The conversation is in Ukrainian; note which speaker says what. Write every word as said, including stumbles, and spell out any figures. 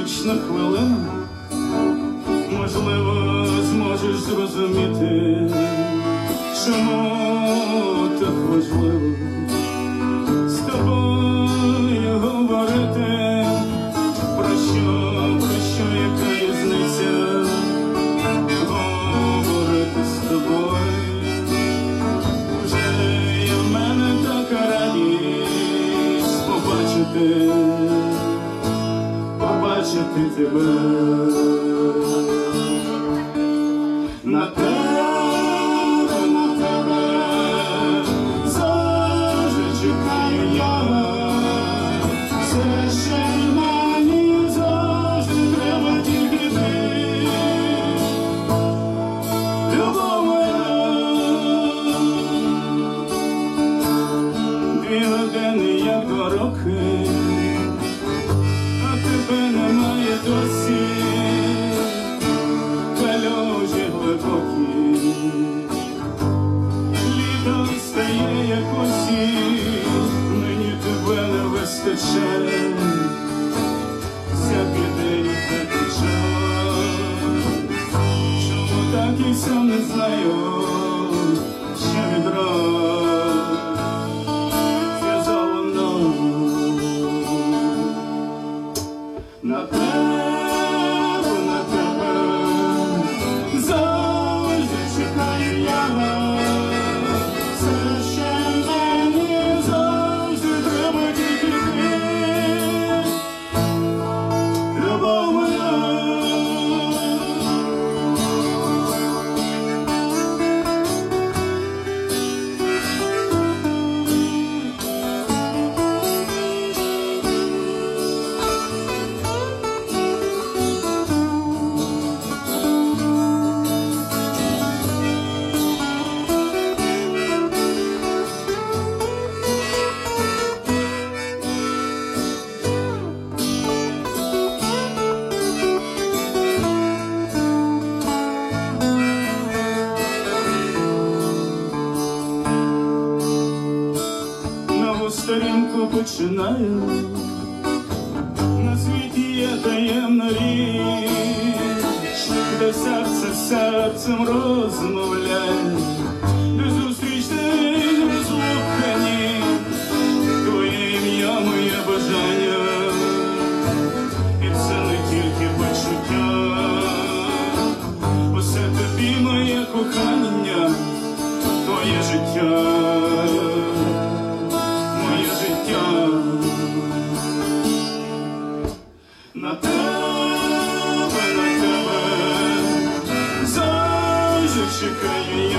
Speaker 1: поруч на хвилину, можливо, зможеш зрозуміти, чому так важливо з тобою говорити, про що, про що, яка різниця говорити з тобою. Вже є в мене така радість побачити, побачити тебе. На тебе, на тебе завжди чекаю я. Все ще мені завжди треба тільки ти. Любов моя, дві години, як два роки, а тебе немає досі. Калюжі глибокі, літо стає як осінь, мені тебе не вистачає, всякий день такий час. Чому так і сам не знаю, що відраз зв'язало мною. На тебе, на тебе завжди чекаю я. Все ще мені завжди треба тільки ти. Любов моя. Сторінку починаю, на світі є таємна річ, де серце з серцем розмовляє, де зустріч день розлукані, твоє ім'я, моє бажання, і це не тільки почуття, усе тобі моє кохання, твоє життя. На тебе, на тебе завжди чекаю я.